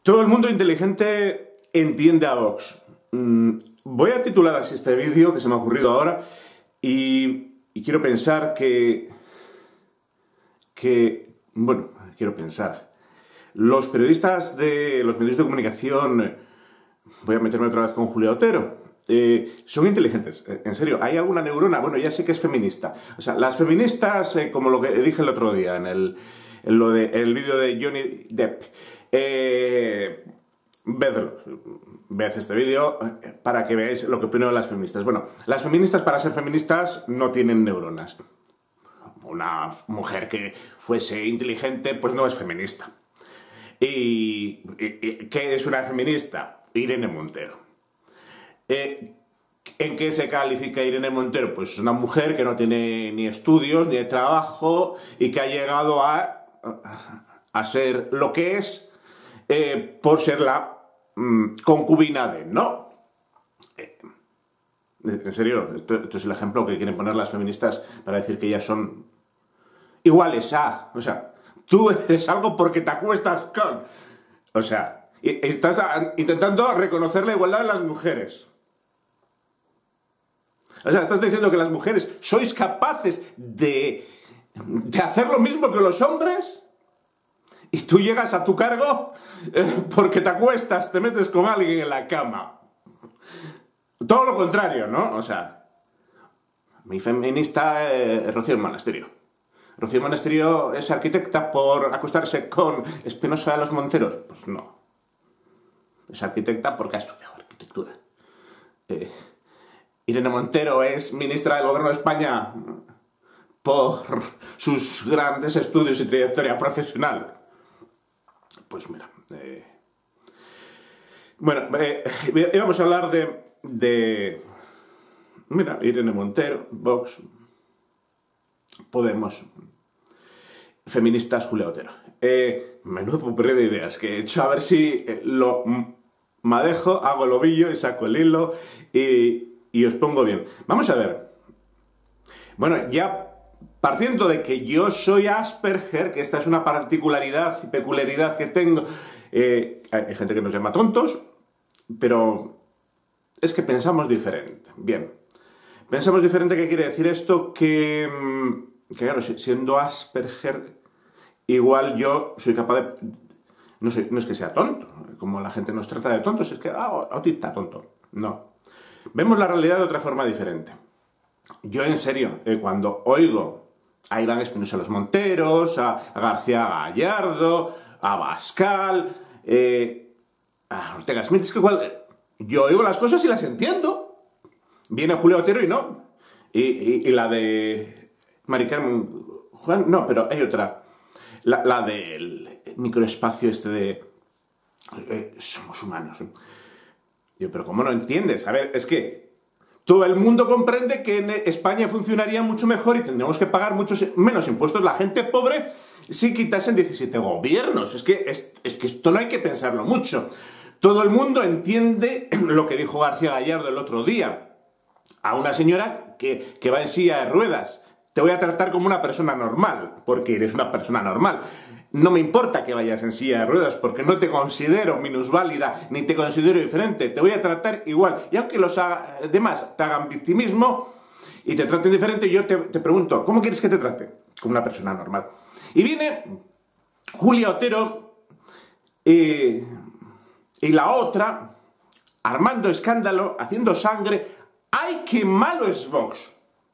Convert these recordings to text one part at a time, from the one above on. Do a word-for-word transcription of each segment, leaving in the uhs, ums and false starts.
Todo el mundo inteligente entiende a Vox. Mm, voy a titular así este vídeo que se me ha ocurrido ahora y, y quiero pensar que... que... bueno, quiero pensar. Los periodistas de los medios de comunicación... Voy a meterme otra vez con Julia Otero. Eh, son inteligentes, en serio. ¿Hay alguna neurona? Bueno, ya sé que es feminista. O sea, las feministas, eh, como lo que dije el otro día en el, en lo de, el vídeo de Johnny Depp. Eh, vedlo, ved este vídeo para que veáis lo que opino de las feministas. Bueno, las feministas, para ser feministas, no tienen neuronas. Una mujer que fuese inteligente, pues no es feminista. ¿Y, y, y qué es una feminista? Irene Montero. Eh, ¿En qué se califica Irene Montero? Pues es una mujer que no tiene ni estudios, ni trabajo, y que ha llegado a, a ser lo que es eh, por ser la mmm, concubina de, ¿no? Eh, en serio, esto, esto es el ejemplo que quieren poner las feministas para decir que ellas son iguales a... O sea, tú eres algo porque te acuestas con... O sea... Estás intentando reconocer la igualdad de las mujeres. O sea, estás diciendo que las mujeres sois capaces de, de hacer lo mismo que los hombres y tú llegas a tu cargo eh, porque te acuestas, te metes con alguien en la cama. Todo lo contrario, ¿no? O sea, mi feminista es Rocío Monasterio. ¿Rocío Monasterio es arquitecta por acostarse con Espinosa de los Monteros? Pues no. Es arquitecta porque ha estudiado arquitectura. Eh, Irene Montero es ministra del Gobierno de España por sus grandes estudios y trayectoria profesional. Pues mira... Eh, bueno, eh, íbamos a hablar de, de... Mira, Irene Montero, Vox, Podemos, feministas, Julia Otero. Eh, menudo popurrí de ideas que he hecho, a ver si eh, lo madejo, hago el ovillo y saco el hilo y, y os pongo bien. Vamos a ver. Bueno, ya partiendo de que yo soy Asperger, que esta es una particularidad y peculiaridad que tengo, eh, hay gente que nos llama tontos, pero es que pensamos diferente. Bien, pensamos diferente, ¿qué quiere decir esto? Que, que claro, siendo Asperger... Igual yo soy capaz de... No, soy, no es que sea tonto, como la gente nos trata de tontos, es que, ah, autista, tonto. No. Vemos la realidad de otra forma diferente. Yo, en serio, eh, cuando oigo a Iván Espinosa de los Monteros, a, a García Gallardo, a Abascal, eh, a Ortega Smith, es que igual... Yo oigo las cosas y las entiendo. Viene Julia Otero y no. Y, y, y la de... Mari Carmen Juan, no, pero hay otra... La, la del microespacio este de... Eh, somos humanos. Yo, pero ¿cómo no entiendes? A ver, es que todo el mundo comprende que en España funcionaría mucho mejor y tendríamos que pagar muchos menos impuestos la gente pobre si quitasen diecisiete gobiernos. Es que, es, es que esto no hay que pensarlo mucho. Todo el mundo entiende lo que dijo García Gallardo el otro día a una señora que, que va en silla de ruedas. Te voy a tratar como una persona normal, porque eres una persona normal. No me importa que vayas en silla de ruedas, porque no te considero minusválida, ni te considero diferente. Te voy a tratar igual. Y aunque los demás te hagan victimismo y te traten diferente, yo te, te pregunto, ¿cómo quieres que te trate? Como una persona normal. Y viene Julia Otero y, y la otra, armando escándalo, haciendo sangre. ¡Ay, qué malo es Vox!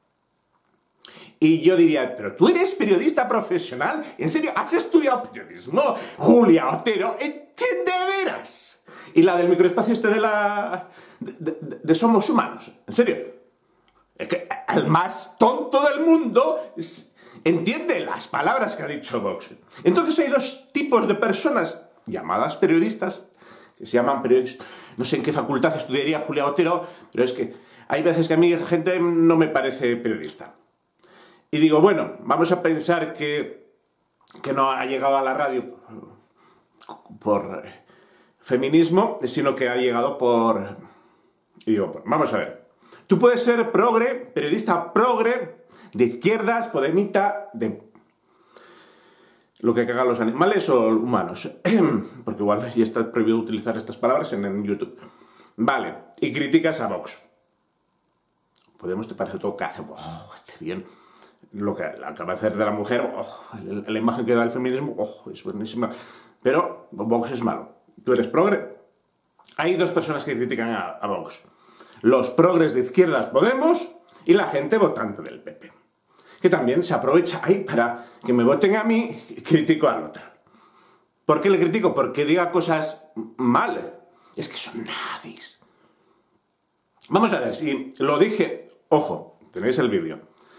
Y yo diría, ¿pero tú eres periodista profesional? ¿En serio? ¿Has estudiado periodismo? Julia Otero, ¿entiende de veras? Y la del microespacio este de la... De, de, de Somos Humanos. ¿En serio? Es que el más tonto del mundo entiende las palabras que ha dicho Vox. Entonces hay dos tipos de personas llamadas periodistas, que se llaman periodistas. No sé en qué facultad estudiaría Julia Otero, pero es que hay veces que a mí la gente no me parece periodista. Y digo, bueno, vamos a pensar que, que no ha llegado a la radio por, por feminismo, sino que ha llegado por... Y digo, vamos a ver. Tú puedes ser progre, periodista progre, de izquierdas, podemita, de... lo que cagan los animales o humanos. Porque igual ya está prohibido utilizar estas palabras en, en YouTube. Vale, y criticas a Vox. Podemos, te parece todo que hace, oh, este bien, lo que acaba de hacer de la mujer, oh, la imagen que da el feminismo, oh, es buenísima. Pero Vox es malo. Tú eres progre. Hay dos personas que critican a, a Vox. Los progres de izquierdas Podemos y la gente votante del P P. Que también se aprovecha ahí para que me voten a mí y critico al otro. ¿Por qué le critico? Porque diga cosas mal. Es que son nazis. Vamos a ver, si lo dije... Ojo, tenéis el vídeo.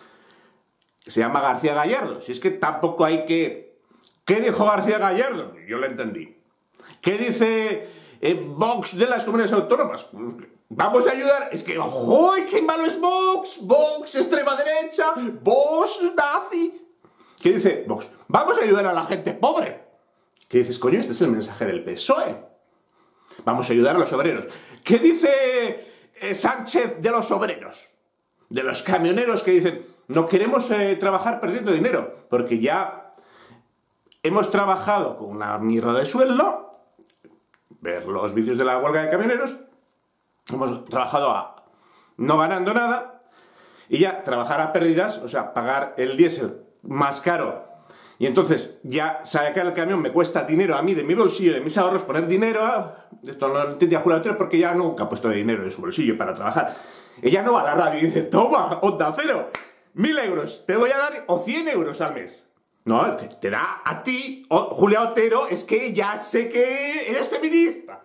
Se llama García Gallardo. Si es que tampoco hay que... ¿Qué dijo García Gallardo? Yo lo entendí. ¿Qué dice eh, Vox de las comunidades autónomas? Vamos a ayudar... Es que... ¡Uy, qué malo es Vox! Vox, extrema derecha, Vox, nazi... ¿Qué dice Vox? Vamos a ayudar a la gente pobre. ¿Qué dices, coño? Este es el mensaje del P S O E. Vamos a ayudar a los obreros. ¿Qué dice eh, Sánchez de los obreros? De los camioneros que dicen, no queremos eh, trabajar perdiendo dinero, porque ya hemos trabajado con una mierda de sueldo, ver los vídeos de la huelga de camioneros, hemos trabajado a, no ganando nada, y ya trabajar a pérdidas, o sea, pagar el diésel más caro, y entonces ya sacar el camión me cuesta dinero a mí, de mi bolsillo, de mis ahorros, poner dinero, a, esto no lo entendía Julia Otero porque ya nunca ha puesto dinero de su bolsillo para trabajar. Ella no va a la radio y dice, toma, Onda Cero, mil euros, te voy a dar, o cien euros al mes. No, te, te da a ti, o, Julia Otero, es que ya sé que eres feminista.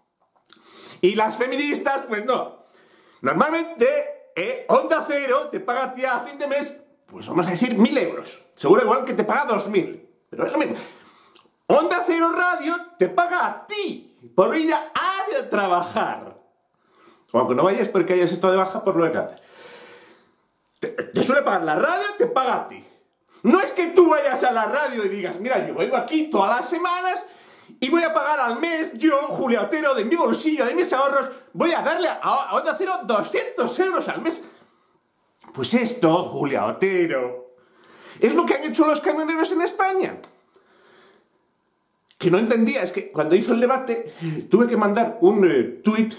Y las feministas, pues no. Normalmente, eh, Onda Cero te paga a ti a fin de mes, pues vamos a decir mil euros. Seguro igual que te paga dos mil. Pero es lo mismo. Onda Cero Radio te paga a ti por ir a, a trabajar. O aunque no vayas porque hayas estado de baja por lo de cáncer. Te, te suele pagar la radio, te paga a ti. No es que tú vayas a la radio y digas, mira, yo vengo aquí todas las semanas y voy a pagar al mes, yo, Julia Otero, de mi bolsillo, de mis ahorros, voy a darle a, a Onda Cero doscientos euros al mes. Pues esto, Julia Otero, es lo que han hecho los camioneros en España. Que no entendía, es que cuando hizo el debate tuve que mandar un eh, tuit,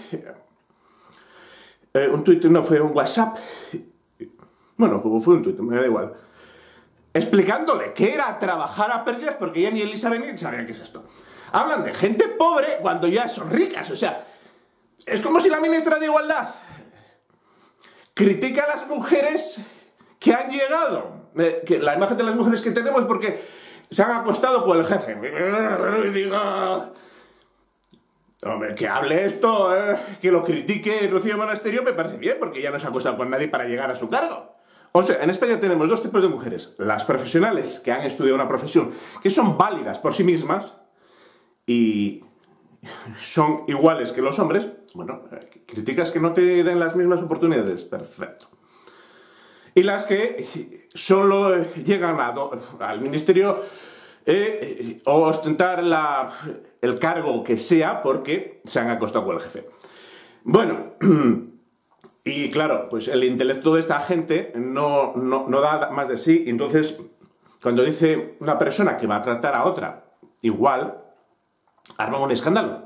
eh, un tuit no, fue un WhatsApp, bueno, fue un tuit, me da igual, explicándole qué era trabajar a pérdidas, porque ya ni Elisa Benítez sabía qué es esto. Hablan de gente pobre cuando ya son ricas, o sea, es como si la ministra de Igualdad critica a las mujeres que han llegado, eh, que la imagen de las mujeres que tenemos porque se han acostado con el jefe. Diga, hombre, que hable esto, eh, que lo critique Rocío Monasterio me parece bien, porque ya no se ha acostado con nadie para llegar a su cargo. O sea, en España tenemos dos tipos de mujeres. Las profesionales que han estudiado una profesión, que son válidas por sí mismas y son iguales que los hombres. Bueno, criticas que no te den las mismas oportunidades. Perfecto. Y las que solo llegan a, al ministerio eh, o ostentar la, el cargo que sea porque se han acostado con el jefe. Bueno, y claro, pues el intelecto de esta gente no, no, no da más de sí. Entonces, cuando dice una persona que va a tratar a otra igual, arma un escándalo.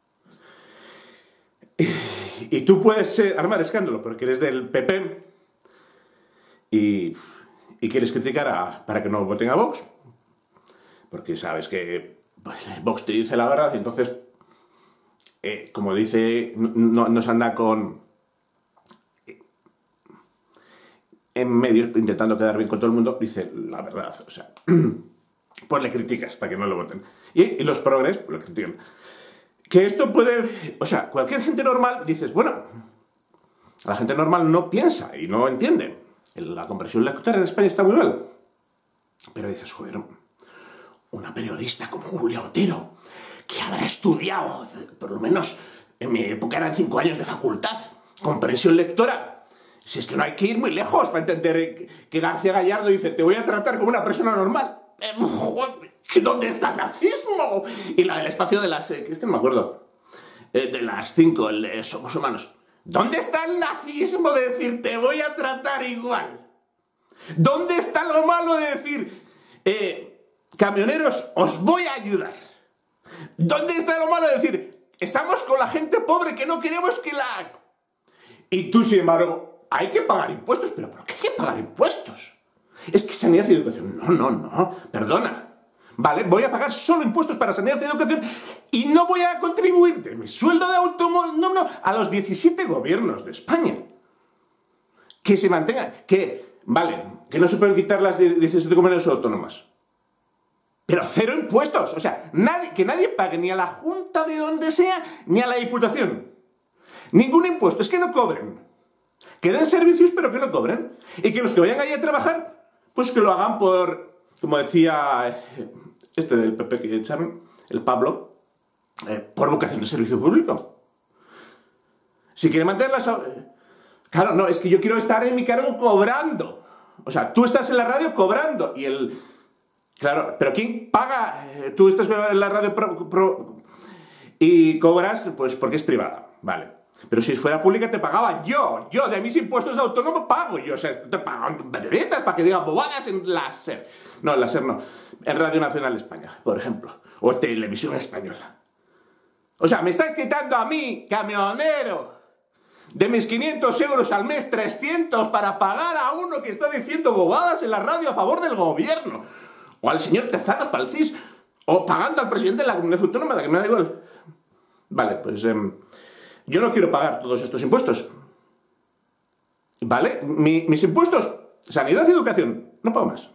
Y, y tú puedes eh, armar escándalo porque eres del P P y, y quieres criticar a, para que no voten a Vox, porque sabes que pues, Vox te dice la verdad y entonces, eh, como dice, no, no se anda con... en medios intentando quedar bien con todo el mundo, dice la verdad, o sea, pues le criticas para que no lo voten. Y, y los progres pues, lo critican. Que esto puede... O sea, cualquier gente normal, dices, bueno, la gente normal no piensa y no entiende. La comprensión lectora en España está muy mal. Pero dices, joder, una periodista como Julia Otero, que habrá estudiado, por lo menos en mi época eran cinco años de facultad, comprensión lectora. Si es que no hay que ir muy lejos para entender que García Gallardo dice, te voy a tratar como una persona normal. ¿Dónde está el nazismo? Y la del espacio de las... Eh, que es que no me acuerdo. Eh, de las cinco, el de Somos Humanos. ¿Dónde está el nazismo de decir, te voy a tratar igual? ¿Dónde está lo malo de decir, eh, camioneros, os voy a ayudar. ¿Dónde está lo malo de decir, estamos con la gente pobre que no queremos que la... Y tú, sin embargo, hay que pagar impuestos. ¿Pero por qué hay que pagar impuestos? Es que sanidad y educación... No, no, no, perdona. Vale, voy a pagar solo impuestos para sanidad y educación y no voy a contribuir de mi sueldo de autónomo, no, no, a los diecisiete gobiernos de España. Que se mantengan, que, vale, que no se pueden quitar las diecisiete comunidades autónomas. Pero cero impuestos, o sea, nadie, que nadie pague ni a la Junta de donde sea, ni a la Diputación. Ningún impuesto, es que no cobren. Que den servicios, pero que no cobren. Y que los que vayan allí a trabajar, pues que lo hagan por... Como decía este del P P que echaron, el Pablo, eh, por vocación de servicio público. Si quiere mantenerlas... Claro, no, es que yo quiero estar en mi cargo cobrando. O sea, tú estás en la radio cobrando y el... Claro, pero ¿quién paga? Tú estás en la radio pro, pro, y cobras, pues porque es privada, vale. Pero si fuera pública te pagaba yo, yo de mis impuestos de autónomo pago yo, o sea, te pagan periodistas para que digan bobadas en la SER. No, en la SER no, en Radio Nacional España, por ejemplo, o Televisión Española. O sea, me estás quitando a mí, camionero, de mis quinientos euros al mes, trescientos para pagar a uno que está diciendo bobadas en la radio a favor del gobierno, o al señor Tezanos para el C I S, o pagando al presidente de la comunidad autónoma, de que me da igual. Vale, pues... Eh, yo no quiero pagar todos estos impuestos. ¿Vale? Mi, mis impuestos, sanidad y educación, no pago más.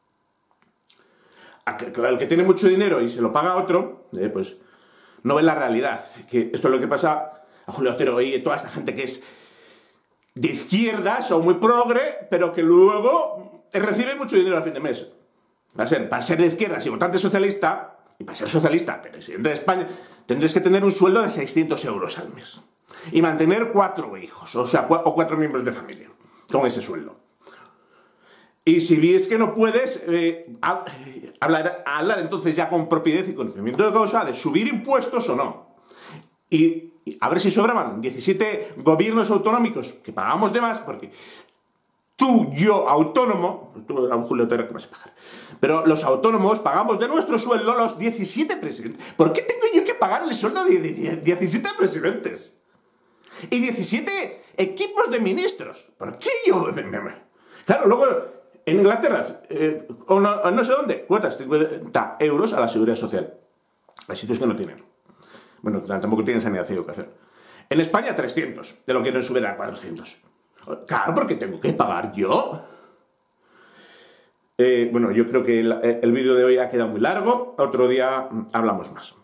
El que tiene mucho dinero y se lo paga a otro, eh, pues no ve la realidad. Que esto es lo que pasa a Julio Otero y a toda esta gente que es de izquierdas o muy progre, pero que luego recibe mucho dinero al fin de mes. Para ser, para ser de izquierdas y votante socialista... Y para ser socialista, presidente de España, tendréis que tener un sueldo de seiscientos euros al mes. Y mantener cuatro hijos, o sea, cu o cuatro miembros de familia, con ese sueldo. Y si ves que no puedes, eh, hablar, hablar entonces ya con propiedad y conocimiento de causa de subir impuestos o no. Y, y a ver si sobraban diecisiete gobiernos autonómicos que pagamos de más, porque... Tú, yo, autónomo, tú, a un Julio Otero que vas a pagar, pero los autónomos pagamos de nuestro sueldo los diecisiete presidentes. ¿Por qué tengo yo que pagar el sueldo de diecisiete presidentes? Y diecisiete equipos de ministros. ¿Por qué yo? Claro, luego en Inglaterra, eh, o no, no sé dónde, cuotas cincuenta euros a la seguridad social. Hay sitios que no tienen. Bueno, tampoco tienen sanidad y educación. En España, trescientos, de lo que quieren subir a cuatrocientos. Claro, porque tengo que pagar yo. Eh, bueno, yo creo que el, el vídeo de hoy ha quedado muy largo. Otro día hablamos más.